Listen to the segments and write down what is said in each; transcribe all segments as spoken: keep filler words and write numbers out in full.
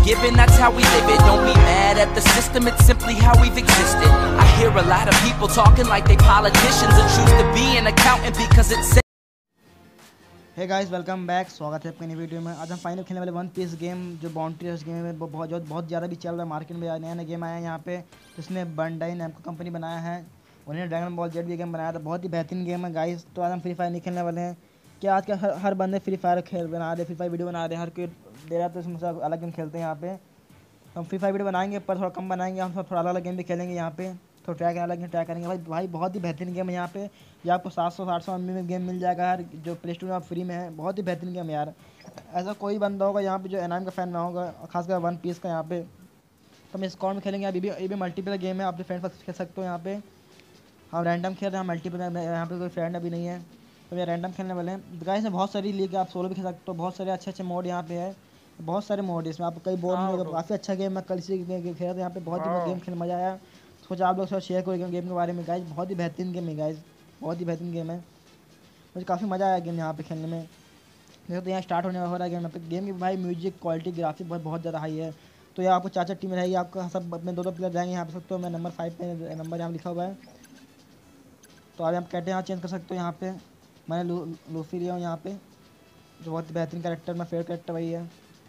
given, that's how we live it. Don't be mad at the system, it's simply how we've existed. I hear a lot of people talking like they politicians and choose to be an accountant because it's. Hey guys welcome back, स्वागत है आपका नई video में। आज हम final खेलने वाले one piece game जो बाउंड्री है, उस गेम में बहुत जो बहुत ज़्यादा भी चल रहा है मार्केट में। नया नया गेम आया है यहाँ पे, जिसमें बंडाई नाम की कंपनी बनाया है। उन्होंने ड्रैगन बॉल जेड भी गेम बनाया था, बहुत ही बेहतरीन गेम है गाइस। तो आज हम फ्री फायर नहीं खेलने वाले हैं। क्या आज का हर हर बंदे फ्री फायर खेल बना रहे, फ्री फायर वीडियो बना रहे हैं, हर कोई दे रहा है, तो इसमें से अलग गेम खेलते हैं यहाँ पे। हम फ्री फायर वीडियो बनाएंगे पर थोड़ा कम बनाएंगे, हम थोड़ा अलग अलग गेम भी खेलेंगे यहाँ पे। तो ट्राई करना अलग ट्राई करेंगे भाई। भाई बहुत ही बेहतरीन गेम है यहाँ पे। ये आपको सात सौ आठ सौ एम बी में गेम मिल जाएगा यार, जो प्ले स्टोर में आप फ्री में है। बहुत ही बेहतरीन गेम है यार। ऐसा कोई बंदा होगा यहाँ पे जो एनाम का फ़ैन ना होगा, खासकर वन पीस का यहाँ पे। तो हम इस स्क्वाड में खेलेंगे। अभी भी ये भी मल्टीप्लेयर गेम है, अपने फ्रेंड साथ खेल सकते हो यहाँ पे। हम रैंडम खेल रहे हैं, मल्टीप्लेयर यहाँ पे कोई फ्रेंड अभी नहीं है, तो ये रैंडम खेलने वाले हैं गाइस। में बहुत सारी लीग आप सोलो भी खेल सकते हो, बहुत सारे अच्छे अच्छे मोड यहाँ पे है, बहुत सारे मोड इसमें आप कई बोर नहीं होगा। काफ़ी अच्छा गेम है, कल से खेल रहे यहाँ पे, बहुत ही गेम खेलने मज़ा आया। सोचा आप लोग साथ शेयर करेंगे गेम के बारे में गाइस। बहुत ही बेहतरीन गेम है गाइस, बहुत ही बेहतरीन गेम है। मुझे काफ़ी मज़ा आया गेम यहाँ पे खेलने में। देखो तो यहाँ स्टार्ट होने हो रहा है गेम। यहाँ पे गेम की भाई म्यूजिक क्वालिटी ग्राफिक बहुत बहुत ज़्यादा हाई है। तो यहाँ आपको चार चार टीम रहेगी, आपको सब अपने दो दो प्लेयर जाएंगे यहाँ पे सकते हो। मैं नंबर फाइव पे नंबर यहाँ लिखा हुआ है। तो आप यहाँ कैरेक्टर यहाँ चेंज कर सकते हो। यहाँ पे मैंने लू लूफी लिया हूँ यहाँ पे, जो बहुत बेहतरीन कैरेक्टर, मेरा फेवरेट कैरेक्टर वही है।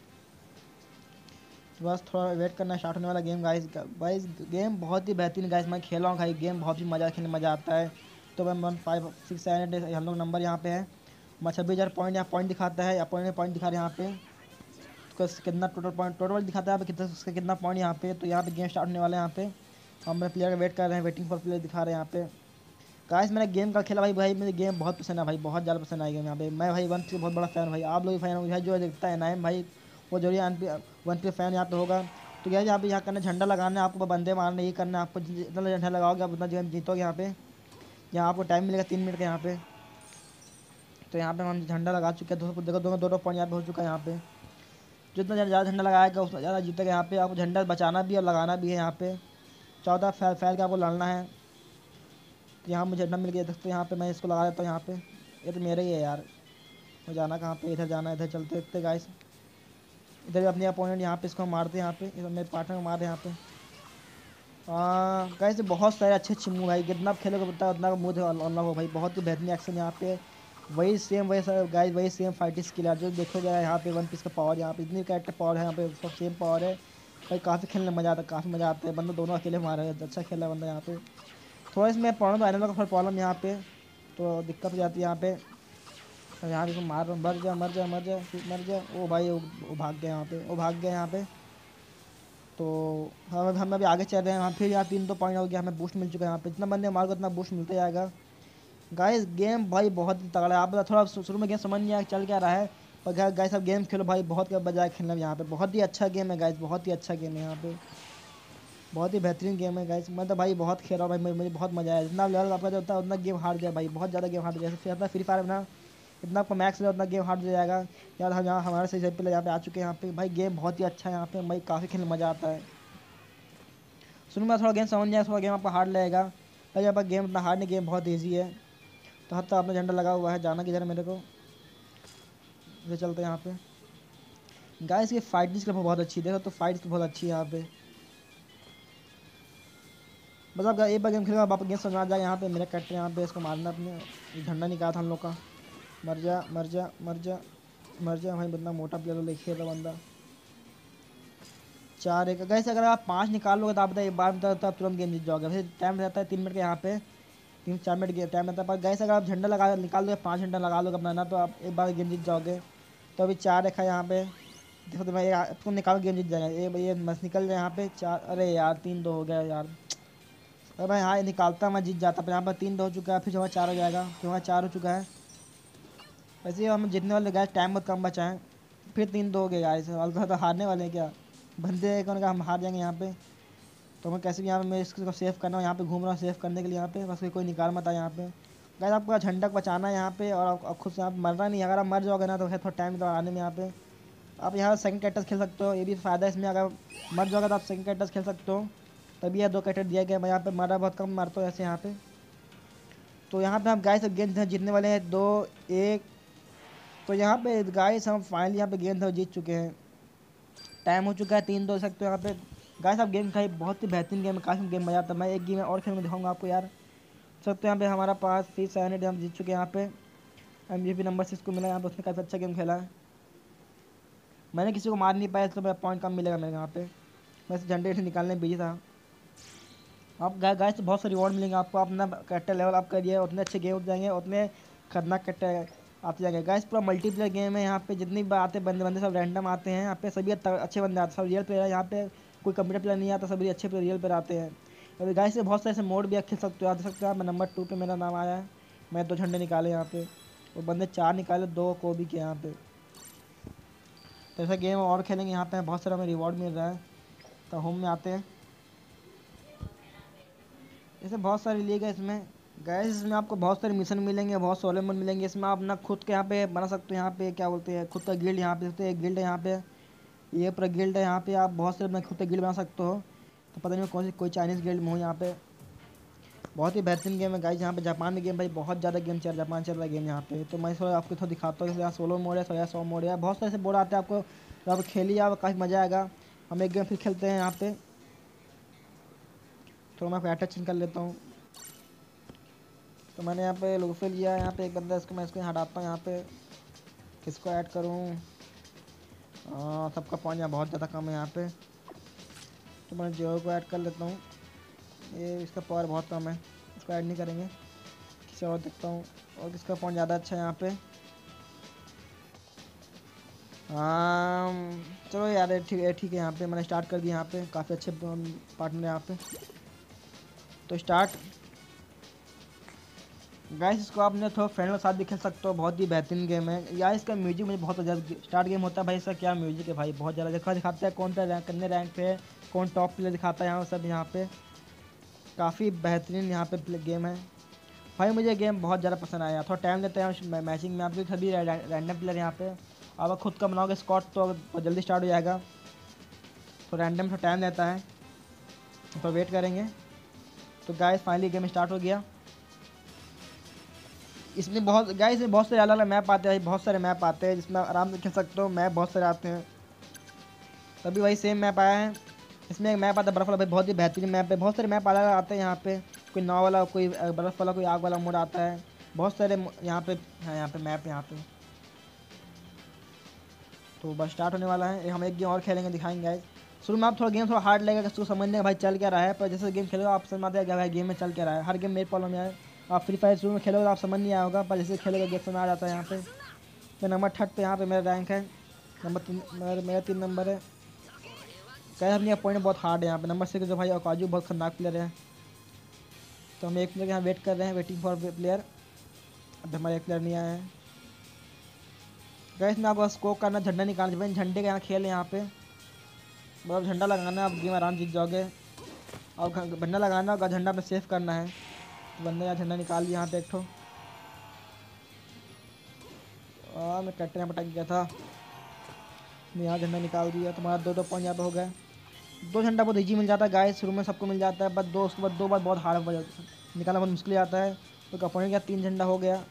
तो बस थोड़ा वेट करना, स्टार्ट होने वाला गेम गाइस। गाइस गेम बहुत ही बेहतरीन गाइस, मैं खेला हूँ भाई गेम, बहुत ही मज़ा खेलने मज़ा आता है। तो मैं one five six seven eight हम लोग नंबर यहाँ पे है। मैं छब्बीस हज़ार पॉइंट यहाँ पॉइंट दिखाता है, या पॉइंट में पॉइंट दिखा रहे हैं यहाँ पे। तो कितना टोटल पॉइंट टोटल दिखाता है यहाँ पे, कितना उसका कितना पॉइंट यहाँ पे। तो यहाँ पे गेम स्टार्ट होने वाला है यहाँ पे। हम अपने प्लेयर का वेट कर रहे हैं, वेटिंग फॉर प्लेयर दिखा रहे हैं यहाँ पे गाइस। मैंने गेम का खेला भाई, भाई मुझे गेम बहुत पसंद है भाई, बहुत ज़्यादा पसंद आया गेम यहाँ पे। मैं भाई वन पी बहुत बड़ा फ़ैन भाई, आप लोग भी फैन हो भाई। जो देखता है नाइम भाई, वो जरूर वन पी फैन यहाँ पे होगा। तो क्या यहाँ पे यहाँ करना, झंडा लगाना है आपको, बंदे मारने ये करना है आपको। जितना झंडा लगाओगे आप उतना गेम जीतोगे यहाँ पे। यहाँ आपको टाइम मिलेगा तीन मिनट का यहाँ पे। तो यहाँ पे हम झंडा लगा चुके हैं, दो देखो दो दो पॉइंट यहाँ पे हो चुका है यहाँ पे। जितना ज़्यादा झंडा लगाएगा उतना ज़्यादा जीतेगा यहाँ पे। आपको झंडा बचाना भी और लगाना भी है यहाँ पे। चौदह फैल फैल के आपको लड़ना है। तो यहाँ मुझे झंडा मिल गया, देखते यहाँ पे मैं इसको लगा देता हूँ यहाँ पे। ये तो मेरा ही है यार, मुझे जाना कहाँ पे, इधर जाना है, इधर चलते देखते गाइस। इधर भी अपने अपोनेंट यहाँ पे इसको मारते हैं यहाँ पे, इधर मेरे पार्टनर को मार रहे हैं यहाँ पे। हाँ गाइस बहुत सारे अच्छे अच्छे मूव भाई, जितना आप खेलोगे उतना उतना का मूव अनलॉक हो भाई। बहुत ही बेहतरीन एक्शन यहाँ पे। वही सेम वही सर गाइस, वही सेम फाइट स्किल है जो देखोगे यहाँ पे। वन पीस का पावर यहाँ पे, इतनी कैरेक्टर पावर है यहाँ पे, सब सेम पावर है भाई। काफ़ी खेलने में मज़ा आता है, काफ़ी मज़ा आता है। बंदा दोनों अकेले मार रहे हैं, अच्छा खेला बंदा यहाँ पे। थोड़ा इसमें प्रॉब्लम आने का थोड़ा प्रॉब्लम यहाँ पे, तो दिक्कत हो जाती है यहाँ पे। तो यहाँ पे मार रहा हूँ, मर जा मर जा मर जा मर जा। ओ भाई वो, वो भाग गया यहाँ पे, वो भाग गया यहाँ पे। तो हम हम अभी आगे चल रहे हैं यहाँ। फिर यहाँ तीन दो पॉइंट हो गया, हमें बूस्ट मिल चुका है यहाँ पे। जितना बंदे मार को उतना बूस्ट मिलता जाएगा गाइस। गेम भाई बहुत ही तगड़ा है। आप थोड़ा शुरू में गेम समझ नहीं आया चल क्या रहा है, पर गाइस अब गेम खेलो भाई, बहुत बजाय खेलना यहाँ पे। बहुत ही अच्छा गेम है गाइस, बहुत ही अच्छा गेम है यहाँ पे, बहुत ही बेहतरीन गेम है गाइस। मैं तो भाई बहुत खेल रहा हूँ भाई, मुझे बहुत मज़ा आया। जितना लेवल आपका जो होता है उतना गेम हार्ड जाए भाई, बहुत ज़्यादा गेम हार्ड जैसे फिर फ्री फायर में ना, इतना आपको मैक्स है उतना गेम हार्ड हो जाएगा यार। हम यहाँ हमारे से पहले यहाँ पे आ चुके हैं यहाँ पे भाई। गेम बहुत ही अच्छा है यहाँ पे भाई, काफ़ी खेलने मज़ा आता है। सुनो मैं थोड़ा गेम समझ जाए, थोड़ा गेम आपको हार्ड लगेगा भाई। यहाँ पर गेम इतना हार्ड नहीं, गेम बहुत ईजी है। तो हद तक आपने झंडा लगा हुआ है, जाना किधर है मेरे को, इधर चलते हैं यहाँ पे गाइस। ये फाइटिंग स्किल बहुत अच्छी, देखो तो फाइट बहुत अच्छी है यहाँ पे। बस आप एक बार गेम खेलेगा आप गेम समझ आ जाए। यहाँ पे मेरा कैरेक्टर यहाँ पे, इसको मारना अपने, झंडा निकाला था हम लोग का। मर जा मर जा मर जा मर जा भाई, बंदा मोटा प्लेयर लिखे था बंदा। चार एक गैस, अगर आप पाँच निकाल लोगे तो आप बताइए एक बार में तो आप तुरंत गेम जीत जाओगे। फिर टाइम रहता है तीन मिनट का यहाँ पे, तीन चार मिनट गेम टाइम रहता है। पर गैस अगर आप झंडा लगा निकाल दोगे, पाँच घंटा लगा लोगे अपना ना, तो आप एक बार गेम जीत जाओगे। तो अभी चार रखा है यहाँ पे, देखो तो मैं आपको निकाल गेम जीत जाएगा। ये ये मस्त निकल जाए यहाँ पे चार। अरे यार तीन दो हो गया यार। अरे भाई हाँ निकालता मैं जीत जाता, पर यहाँ पर तीन दो हो चुका है। फिर जो चार हो जाएगा, फिर वहाँ चार हो चुका है। वैसे ही हम जीतने वाले गए, टाइम बहुत कम बचा है। फिर तीन दो हो गए गाइस, तो हारने वाले हैं क्या बंदे, कौन का हम हार जाएंगे यहाँ पे। तो मैं कैसे भी यहाँ पे मैं इसको सेव करना हूँ, यहाँ पे घूम रहा हूँ सेव करने के लिए यहाँ पे। बस कोई निकाल मत आए यहाँ पे गाइस। आपको झंडा बचाना है यहाँ पे, और आप खुद से आप मरना नहीं। अगर आप मर जाओगे ना तो फिर थोड़ा टाइम तो आने में यहाँ पे। आप यहाँ सेकंड कैरेक्टर्स खेल सकते हो, ये भी फ़ायदा है इसमें। अगर मर जाओगे तो आप सेकंड कैरेक्टर्स खेल सकते हो। तभी यह दो कैरेक्टर दिया गया। मैं यहाँ पे मरा बहुत कम मारता हूँ ऐसे यहाँ पे। तो यहाँ पे हम गाइस गेम जीतने वाले हैं दो एक। तो यहाँ पे गाइस हम फाइनली यहाँ पे गेम था जीत चुके हैं। टाइम हो चुका है, तीन दो सकते हो यहाँ पे गाइस। आप गेम खाई बहुत ही बेहतरीन गेम है, काफ़ी गेम मजा आता है। मैं एक गेम और खेल में दिखाऊंगा आपको यार। सकते यहाँ पे हमारा पास सिक्स सेवन एट हम जीत चुके हैं यहाँ पे। M G P number six को मिला यहाँ पे, उसने काफ़ी अच्छा गेम खेला है। मैंने किसी को मार नहीं पाया इसलिए मेरा पॉइंट कम मिलेगा मेरे यहाँ पे। मैं झंडे से निकालने में बिजी था। आप गाय गाय से बहुत से रिवॉर्ड मिलेंगे आपको। अपना कैरेक्टर लेवल अप करिए, उतने अच्छे गेम उठ जाएंगे, उतने खतरनाक कैरेक्टर आते जाएंगे। गाइस पूरा मल्टीप्लेयर गेम है यहाँ पे। जितनी भी आते बंदे बंदे सब रैंडम आते हैं यहाँ पे। सभी अच्छे बंदे आते हैं, सब रियल प्लेयर है यहाँ पे। कोई कंप्यूटर प्लेयर नहीं आता, सभी अच्छे प्लेयर रियल प्लेयर आते हैं। और गाइस से बहुत सारे ऐसे मोड भी आप खेल सकते हो, आ सकते हो आप। नंबर टू पे मेरा नाम आया है, मैं दो झंडे निकाले यहाँ पे। और बंदे चार निकाले, दो को भी किया यहाँ पे। तो ऐसा गेम और खेलेंगे यहाँ पे, बहुत सारा हमें रिवॉर्ड मिल रहा है। तो होम में आते हैं, ऐसे बहुत सारी लीग है इसमें गैस। इसमें आपको बहुत सारे मिशन मिलेंगे, बहुत सोलो मोड मिलेंगे। इसमें आप अपना खुद के यहाँ पे बना सकते हो। यहाँ पे क्या बोलते हैं, खुद का गिल्ड यहाँ पे सकते हैं। गिल्ड है यहाँ पे, ये पूरा गिल्ड है यहाँ पे। आप बहुत सारे अपना खुद का गिल्ड बना सकते हो। तो पता नहीं कौन सी कोई चाइनीज़ गिल्ड में हो यहाँ पे। बहुत ही बेहतरीन गेम है गाइस। यहाँ पे जापान में गेम भाई बहुत ज़्यादा गेम चल जापान चल रहा है गेम यहाँ पे। तो मैं थोड़ा आपको थोड़ा दिखाता हूँ। यहाँ सोलो मोड है, सोया सौ मोड है, बहुत सारे से बोर्ड आते हैं आपको। तो आप खेलिए, आप काफ़ी मज़ा आएगा। हम एक गेम फिर खेलते हैं यहाँ पे। तो मैं कैरेक्टर चेंज कर लेता हूँ। तो मैंने यहाँ पे लोगों से लिया यहाँ पे एक बंदा, इसको मैं इसको हटाता हूँ यहाँ पे। किसको ऐड करूँ? सबका पॉइंट यहाँ बहुत ज़्यादा कम है यहाँ पे। तो मैं जियो को ऐड कर लेता हूँ। ये इसका पावर बहुत कम है, इसको ऐड नहीं करेंगे। किसी और देखता हूँ और किसका पॉइंट ज़्यादा अच्छा है यहाँ पे। हाँ चलो यार ठीक है ठीक है। यहाँ पे मैंने स्टार्ट कर दिया यहाँ पे। काफ़ी अच्छे पार्टनर यहाँ पे। तो स्टार्ट गाइस। इसको आपने थोड़ा फ्रेंड के साथ भी खेल सकते हो, बहुत ही बेहतरीन गेम है यार। इसका म्यूजिक मुझे बहुत ज़्यादा, स्टार्ट गेम होता है भाई, इसका क्या म्यूजिक है भाई, बहुत ज़्यादा देखा दिखाता है कौन सा रैंक कितने रैंक पे है, कौन टॉप प्लेयर दिखाता है यहाँ सब। यहाँ पे काफ़ी बेहतरीन यहाँ पे गेम है भाई। मुझे गेम बहुत ज़्यादा पसंद आया। थोड़ा टाइम लेते हैं मैचिंग में, आपके सभी रैंडम प्लेयर यहाँ पे। आप खुद का बनाओगे स्क्वाड तो जल्दी स्टार्ट हो जाएगा। तो रैंडम थोड़ा टाइम लेता है, तो वेट करेंगे। तो गाइस फाइनली गेम स्टार्ट हो गया। इसमें बहुत गाइस में बहुत सारे अलग अलग मैप आते हैं, बहुत सारे मैप आते हैं जिसमें आराम से खेल सकते हो। मैप बहुत सारे आते हैं, तभी वही सेम मैप आया है। इसमें एक मैप आता है बर्फ़ वाला भाई, बहुत ही बेहतरीन मैप है। बहुत सारे मैप अलग आते हैं यहाँ पे। कोई नाव वाला, कोई बर्फ़ वाला, कोई आग वाला मोड आता है। बहुत सारे यहाँ पे है, यहाँ पे मैप यहाँ पे। तो बस स्टार्ट होने वाला है। हम एक गेम और खेलेंगे, दिखाएंगे गाइस। शुरू में आप थोड़ा गेम थोड़ा हार्ड लगेगा, उसको समझने भाई चल क्या रहा है। पर जैसे गेम खेलोगे आप समझ में आता है भाई गेम में चल क्या रहा है। हर गेम मेरे प्रॉब्लम है। आप फ्री फायर शुरू में खेलोगे तो आप समझ नहीं आया होगा, पर जैसे खेलोगे गेम समझ आ जाता है यहाँ पे। तो नंबर थर्ड पे यहाँ पे मेरा रैंक है, नंबर तीन मेरा मेरा तीन नंबर है। कह अपनी पॉइंट बहुत हार्ड है यहाँ पे। नंबर सिक्स जो भाई काजू बहुत खतरनाक प्लेयर है। तो हम एक प्लेयर यहाँ वेट कर रहे हैं, वेटिंग फॉर प्लेयर। अब हमारा एक प्लेयर नहीं आया है गैस। ना आपको स्कोप करना, झंडा निकालना चाहिए। झंडे का यहाँ खेल है यहाँ पे, बस झंडा लगाना, आप गेम आराम जीत जाओगे। और झंडा लगाना होगा, झंडा में सेव करना है। तो बंदे यहाँ झंडा निकाल दिया यहाँ पे एक ठो। और मैं कट्टे यहाँ पटक गया था, मैं यहाँ झंडा निकाल दिया। तुम्हारा दो दो पॉइंट यहाँ पे हो गए। दो झंडा बहुत ईजी मिल जाता है गाइस, शुरू में सबको मिल जाता है। बस दो उसके बाद दो बार बहुत हार्ड निकालना बहुत मुश्किल आता है। तो अपोनेंट का तीन झंडा हो गया।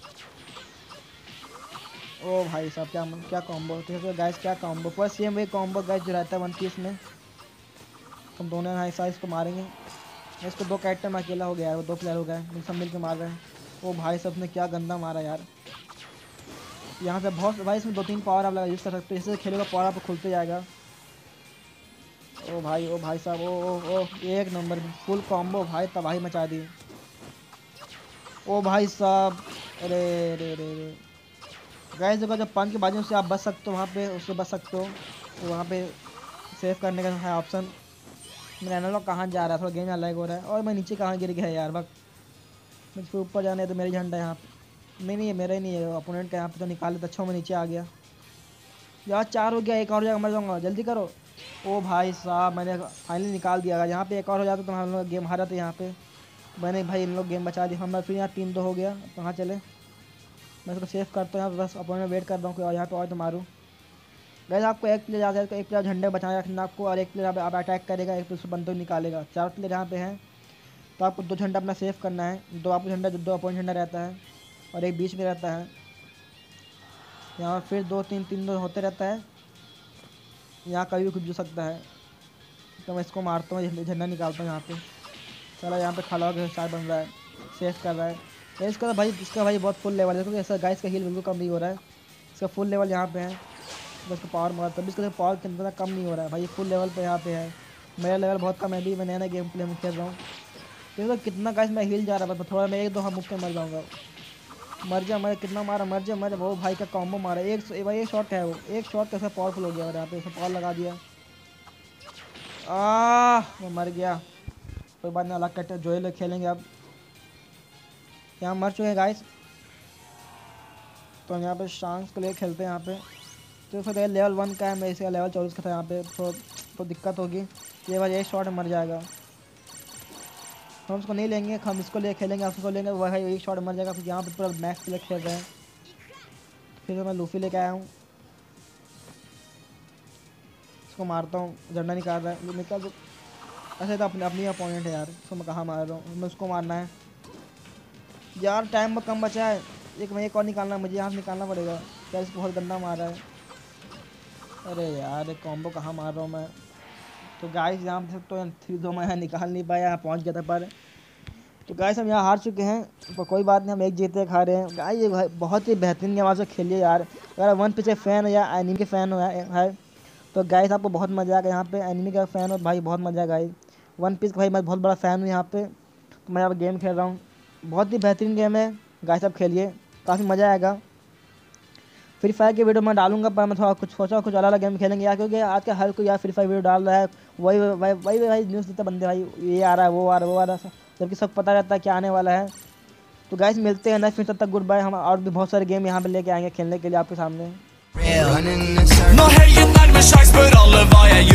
ओ भाई साहब क्या क्या कॉम्बो गाइस, क्या कॉम्बो। पर सेम वही कॉम्बो गाइस जो रहता है वन पीस में। हम दोनों यहाँ ऐसा इसको मारेंगे। इसको दो कैरेक्टर में अकेला हो गया है, वो दो प्लेयर हो गए, सब मिल के मार रहे हैं। ओ भाई साहब ने क्या गंदा मारा यार। यहाँ पे बहुत भाई इसमें दो तीन पावर आप यूज़ कर सकते हो। इससे खेलोगे पावर आप खुलते जाएगा। ओ भाई ओ भाई साहब, ओ ओ ओ एक नंबर फुल कॉम्बो भाई, तबाही मचा दी। ओ भाई साहब, अरे रे रे रे गाइस देखो, जब पंच के बाजू से आप बच सकते हो, वहाँ पे उससे बच सकते हो। तो वहाँ पे सेव करने का है ऑप्शन। मेरा एनालॉग कहाँ जा रहा है, थोड़ा गेम यहाँ लैग हो रहा है। और मैं नीचे कहाँ गिर गया यार, बक मुझे ऊपर जाने है। तो मेरी झंडा यहाँ पे नहीं नहीं है, मेरा ही नहीं है, अपोनेंट का यहाँ पे। तो निकाल लेता, अच्छा मैं नीचे आ गया यार। चार हो गया, एक और हो जाएगा, मर जाऊँगा, जल्दी करो। ओ भाई साहब मैंने फाइनली निकाल दिया। यहाँ पे एक और हो जाता तो हम लोग गेम हारा थे यहाँ पे। मैंने भाई इन लोग गेम बचा दिया। हम फिर यहाँ तीन दो हो गया। कहाँ चले, मैं इसको सेव करता हूँ यहाँ पे। बस अपोनेंट वेट कर रहा हूँ और यहाँ पे और तो मारूँ गाइस। आपको एक प्लेयर आता है तो एक प्लेयर झंडे बचाए रखना आपको, और एक प्लेयर आप अटैक करेगा, एक प्लेयर बंदूक निकालेगा। चार प्लेयर यहाँ पे हैं। तो आपको दो झंडा अपना सेव करना है। दो आपको झंडा, दो अपोनेंट झंडा रहता है और एक बीच में रहता है। यहाँ फिर दो तीन तीन दो होते रहता है। यहाँ कभी भी कुछ हो सकता है। तो मैं इसको मारता हूँ, झंडा निकालता हूँ यहाँ पे। चलो यहाँ पे खड़ा होकर स्टार बन रहा है, सेफ कर रहा है। तो इसका तो भाई इसका भाई बहुत फुल लेवल है, क्योंकि ऐसा गाइस का हील बिल्कुल कम नहीं हो रहा है। इसका फुल लेवल यहाँ पे है, बस इसका पावर मार तभी इसका पावर कितना कम नहीं हो रहा है भाई, फुल लेवल पे यहाँ पे है। मेरा लेवल बहुत कम है, भी मैं नया नया गेम प्ले में खेल रहा हूँ। देखो कितना गाइस मैं हील जा रहा है, थोड़ा मैं एक दो हम मुक्के मर जाऊँगा। मर जा, मैं कितना मारा, मर जा मर जा। वो भाई का कॉम्बो मारा एक भाई, एक शॉट है वो, एक शॉट कैसे पावरफुल हो गया मेरे यहाँ पे, पावर लगा दिया। आ मैं मर गया, कोई बात नहीं, अलग कट्टे जो ही लोग खेलेंगे। अब यहाँ मर चुके हैं गाइस, तो हम यहाँ पे चांस के लिए खेलते हैं यहाँ पे। तो फिर लेवल वन का है, मैं इसका लेवल चौबीस का था। यहाँ पे तो, तो दिक्कत होगी, ये भाई एक शॉट में मर जाएगा। हम उसको नहीं लेंगे, हम इसको ले खेलेंगे, आप उसको लेंगे, वह भाई एक शॉट में मर जाएगा। फिर यहाँ पे पूरा मैक्स प्ले खेल रहे हैं। फिर मैं लूफी लेके आया हूँ, इसको मारता हूँ, झंडा निकाल रहा है, निकाल दो। ऐसे तो अपने अपनी अपोनेंट है यार, उसको मैं कहाँ मार रहा हूँ, मैं उसको मारना है यार। टाइम कम बचा है, एक मैं एक और निकालना है, मुझे यहाँ से निकालना पड़ेगा यार। इसको बहुत गंदा मार रहा है, अरे यार एक कॉम्बो कहाँ मार रहा हूँ मैं। तो गाइस यहाँ पे तो थ्री दो मैं निकाल नहीं पाया, यहाँ पहुँच गया था पर। तो गाइस हम यहाँ हार चुके हैं, पर कोई बात नहीं, हम एक जीते खा रहे हैं। गाइस ये बहुत ही बेहतरीन गेम आपसे खेलिए यार। अगर वन पीस के फ़ैन हो या एनिमे के फ़ैन हो है तो गाइस आपको बहुत मज़ा आएगा। यहाँ पे एनिमे का फ़ैन हो भाई, बहुत मज़ा आएगा। वन पीस का भाई मैं बहुत बड़ा फ़ैन हूँ यहाँ पे, तो मैं यहाँ पर गेम खेल रहा हूँ। बहुत ही बेहतरीन गेम है गाइस, आप खेलिए, काफ़ी मज़ा आएगा। फ्री फायर की वीडियो मैं डालूंगा, पर मैं थोड़ा कुछ सोचा कुछ अलग अलग गेम खेलेंगे यार, क्योंकि आज का हर कोई यार फ्री फायर वीडियो डाल रहा है। वही वही वही भाई न्यूज़ देते बंदे, भाई ये आ रहा है वो आ रहा है वो आ रहा है, जबकि सब पता रहता है क्या आने वाला है। तो गाइस मिलते हैं नेक्स्ट, फिर तब तक गुड बाय। हम और भी बहुत सारे गेम यहाँ पे लेके आएंगे खेलने के लिए आपके सामने। Nå heier nærmer seg, spør alle hva jeg gjør.